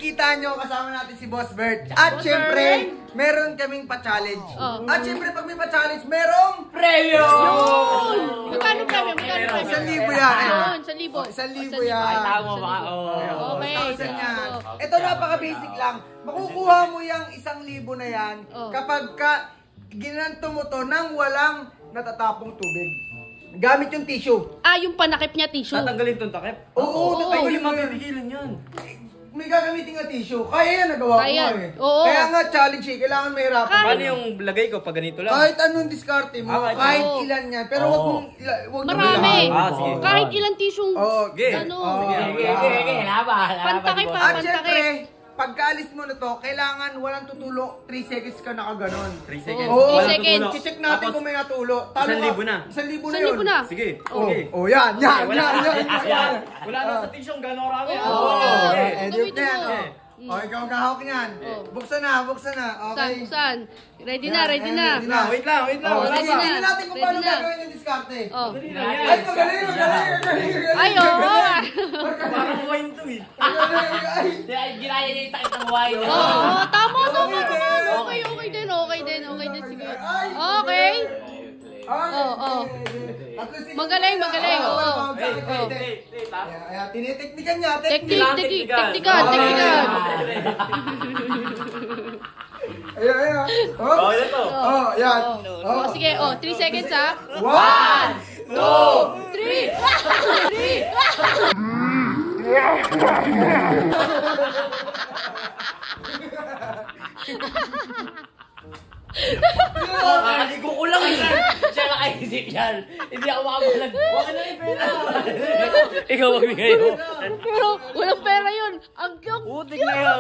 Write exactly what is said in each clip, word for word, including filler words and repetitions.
makikita nyo, kasama natin si Boss Bert. At syempre, meron kaming pa-challenge. Oh. At syempre, pag may pa-challenge, merong premyo! Magkano premyo? Magkano premyo? Isang libo yan. Isang libo. Isang libo yan. Ay, tama ba? Okay. Ito napaka-basic lang. Makukuha mo yung isang libo na yan kapag ka ginanto mo to nang walang natatapong tubig. Gamit yung tissue. Ah, yung panakip niya tissue. Tatanggalin tong takip? Oo, tatanggalin mo. Mabibigilan yan. May gagamitin nga tissue. Kaya yan, nagawa ko nga eh. Oo. Kaya nga challenge eh. Kailangan may hirapan. Paano yung lagay ko pag ganito lang? Kahit anong diskarte mo, Ah, kahit oo. ilan yan. Pero wag mong... wag Marami. Ah, sige. Kahit ilang tissue. Oo. Ano. Sige, sige, sige. Laban. Pantakip pa, At pantakip. syempre, pagkaalis mo na to, kailangan walang tutulo. three seconds ka nakaganon. three seconds. Oo. three seconds. Check natin kung may natulo. Isang libo na. Isang libo na Isang yun. libo na. Sige. Oh, Okay. oh, yan, yan, Wala yan, na. yan, yan. Wala na sa tissue gano'n rami. Oo. Oh, Okay. eh, di Gamitin na yan. mo. Oh. Oh, ikaw ang kahawak niyan. Buksan na, buksan na. Saan? Okay. Saan? Ready na, ready na. Ready na. Wait lang, wait lang. Oh, ready sige, na. tingnan natin kung Ready paano na. gagawin yung diskarte. Oh. Ay, magaling, magaling, magaling, magaling. Ay, oo. Parang wine to eh. Ay, Ginaya niya yung takip ng wine. Oo, tama, tama, tama. Okay, okay din, okay din, okay din. Sige. Okay. Oo, oo. Magaling, magaling. Oo. Ayan, tiniteknikan niya. Teknik, teknik, teknikan, teknikan. Ayan, ayan. Oh, ito to. Oh, yan. Oh, sige, oh, three seconds ha. One, two, Three! Three! Nakaligo ko lang eh. Siya nakaisip yan. Hindi ako makabulag. Huwag na yung pera. Ikaw magbigay mo. Pero walang pera yun. Ang cute. Putik na yun.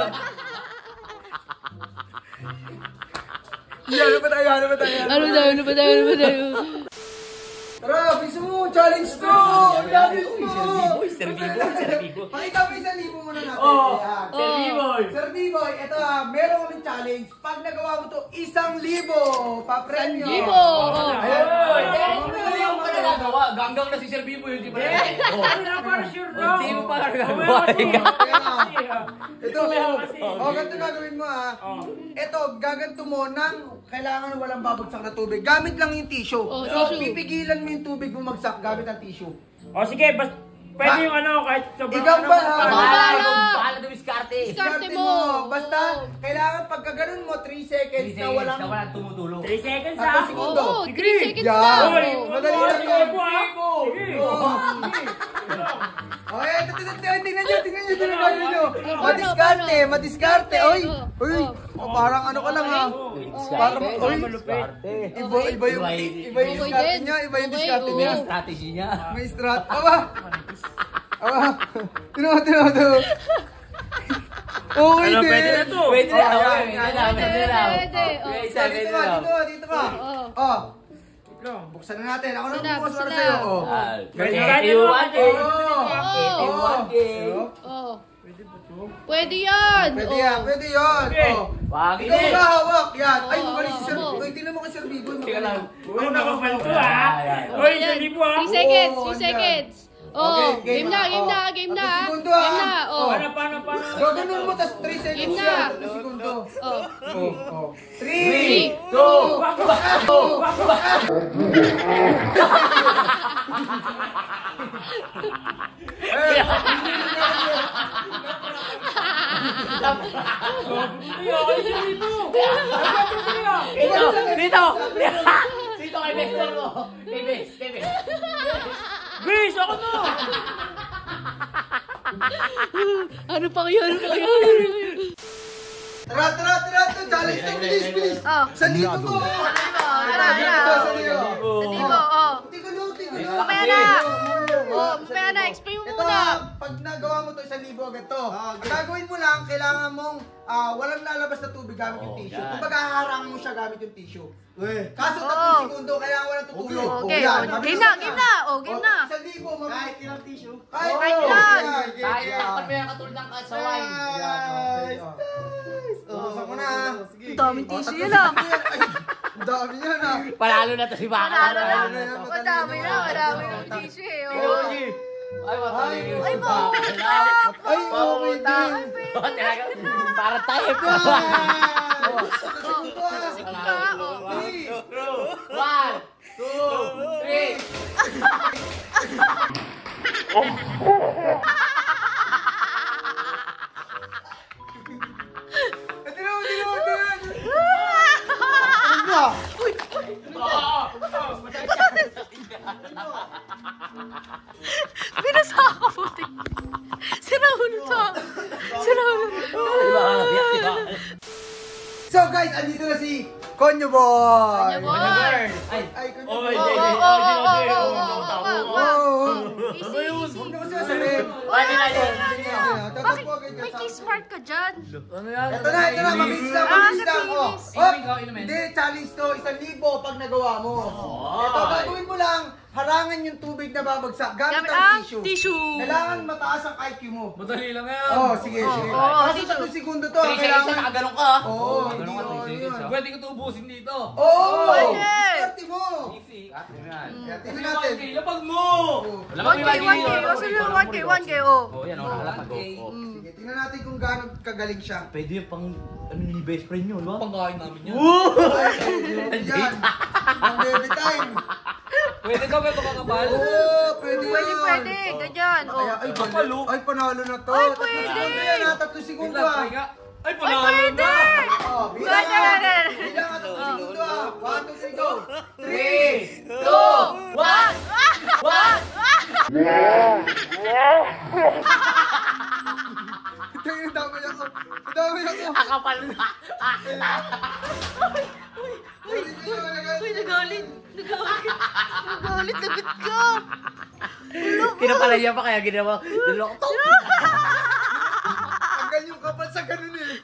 Ano ba tayo? Ano ba tayo? Ano daw, ano ba daw, ano ba daw? Tara, biso mo! Challenge to! Ang dami mo! Uy, Sir Biboy, Sir Biboy. Pakita mo isang libo muna natin. Oh, Ayan. Sir Biboy. Sir Biboy, ito ah, meron kaming challenge. Pag nagawa mo to, isang libo! Pa-premyo! Libo! Ayan. Ano yung pa nagagawa? Ganggang na si Sir Biboy, hindi pa na. Ano na para sure daw? Hindi mo pa nagagawa. Ito, oh, ganito gagawin mo ah. Ito, gaganto mo nang kailangan walang babagsak na tubig. Gamit lang yung tissue. Oh, So, tissue. pipigilan mo yung tubig bumagsak gamit ang tissue. O sige, bas pwede yung ano, kahit sobrang Ikaw ano. ba? Ikaw ba? Paano dumiskarte? Diskarte Diskarte mo. Basta, kailangan pagka ganun mo, three seconds na walang... Na walang tumutulong. three seconds Tapos ha? segundo. Oo, three seconds Yan. lang. Oy, Madali lang sige yun. po ha? Sige. Okay, ito, ito, ito, tingnan nyo, tingnan nyo, tingnan nyo. Paano, Madiskarte, paano? madiskarte. Oy, Oh, uy, oh. oh, parang ano ka lang ha. Parang, oy, iba, iba yung, iba yung Okay diskarte din. niya, iba yung Okay, diskarte oo. niya. Strategy niya. May strat. Aba! Aba! Tino, tino, tino. Okay Ano, din. pwede na to? Pwede Oh, na, yan, okay, yan, pwede na, yan. pwede na. Pwede, oh. Okay, Dito, isa, dito pwede ka, na. dito, dito ka. Oo. Oh, buksan na natin. Ako na Buksan na, bukas para buksan sa'yo. na. Oh. Ah, Pwede eighty-one ka, game. Oo. eighty-one game. Oh. Pwede yan. Pwede Oh. yan, pwede yan. Okay. Oh. Wag Ikaw ini. maghahawak. Yan. Ay, Oo, magaling si Sir oo. Biboy. Tingnan mo kay Sir Biboy. Teka lang. Uy, nakabalto ha? Ayan. Uy, Ayan. sa libo ha? Three seconds, Oo, three andyan. seconds. Oh, Okay, game na, game oh. na, game na. Tatlong segundo, Game ah. na, oh. Paano, paano, paano? Gaganon mo, tas three seconds Game na. yan. Tatlong segundo. Oh. Oh, oh. Three, three, two, Dito, dito. Dito kay Vector mo. Kay Vex, kay Vex. Bis, ako na! Ano pa kayo, ano pa kayo? Ano pa kayo? Tara, tara, tara. tara. Challenge na, bilis, bilis. Oh. Sa libo to. Tara, Dito, tara. sa libo. Dito, oh. Tingnan nyo, tingnan nyo. Mamaya na. Oh, mamaya na, explain mo Ito muna. ah, pag nagawa mo to isang libo agad to. Gagawin mo lang, kailangan mong ah, walang lalabas na tubig gamit yung tissue. yan. Kung haharang mo siya gamit yung tissue. Kaso Oo. tatlong segundo, kailangan walang tutulog. Okay, yan, oh, mabilis game na, lang game na. Oh, game na. Isang libo, kahit ilang tissue. Kahit Kahit ilan. Tayo, dapat may katulad ng kasaway. Guys, guys. Ubusan ko na. Sige. Ang daming tissue tatlong yun, ah. segundo yan. Ay, ang dami yan ah. Panalo na to si Baka. Panalo na. na yan, Madami na, madami na tissue eh. Oh, Oh. Ay, matalino. Ay, mauta. Ay, okay din. Talaga, para tayo. One, two, three. Ito na, ito na, ito na. Binasa ako puti. Siraulo to. Siraulo. So guys, andito na si Konyo Boy. Konyo Boy. Ay, Ay, Konyo oh, Boy. hindi, Oo, hindi. oo, Oh, hindi, oo, hindi. oo, Oh, oo, oh, oo, oh, oo. Oo. Easy, easy. Huwag na kasi masalit. Pwede na yun. Bakit may kiss mark ka dyan? Ano yan? Ito na, ito na, mabilis lang, Ah, mabilis lang. Oh. napilis. Oh, Inumin ka, inumin. hindi, challenge to, isang libo pag nagawa mo. Ito, gagawin mo lang, harangan yung tubig na babagsak gamit Gamit ang ang tissue. tissue. Kailangan mataas ang I Q mo. Madali lang yan. Oh, sige, sige. Oo, Kasi dito. tatlong segundo to, Three seconds na kailangan. nakagalong ka. Oo, hindi Ganun ka, yun, three yun. seconds. Pwede ko ito ubusin dito. Oo! Pwede. Swerte mo! Easy. Kaya Kasi tingnan one natin. K, lapag mo! one K, one K. O, sige, one K, one K, oh. Oh, yan, oh, nakalapag. Oh, oh. Sige, tingnan natin kung gaano kagaling siya. Pwede yung pang, ano ni best friend nyo, di ba? Pangkain namin yan. Ay, yan. Ang baby time. Pwede ka ba ito kakabal? Oo, pwede Pwede, yan. pwede. Ganyan, Ay, oh. ay, panalo. Ay, panalo na to. Ay, Tatlong pwede. segundo yan ha, tatlong segundo Tingnan, ha. try nga. Ay, Ay, panalo pwede! na! Oh, bilang Ganyan, ha. ganyan. Bilang ha, tatlong segundo ha. One, two, three, go. Three, two, one, one. Tingnan, damay ako. Damay ako. Akapal na. Uy, nagalit. Nagalit. Nagalit, lagot ka. Kinapalaya pa kaya ginawa. Dalawang to. Tanggal yung kapal sa ganun eh.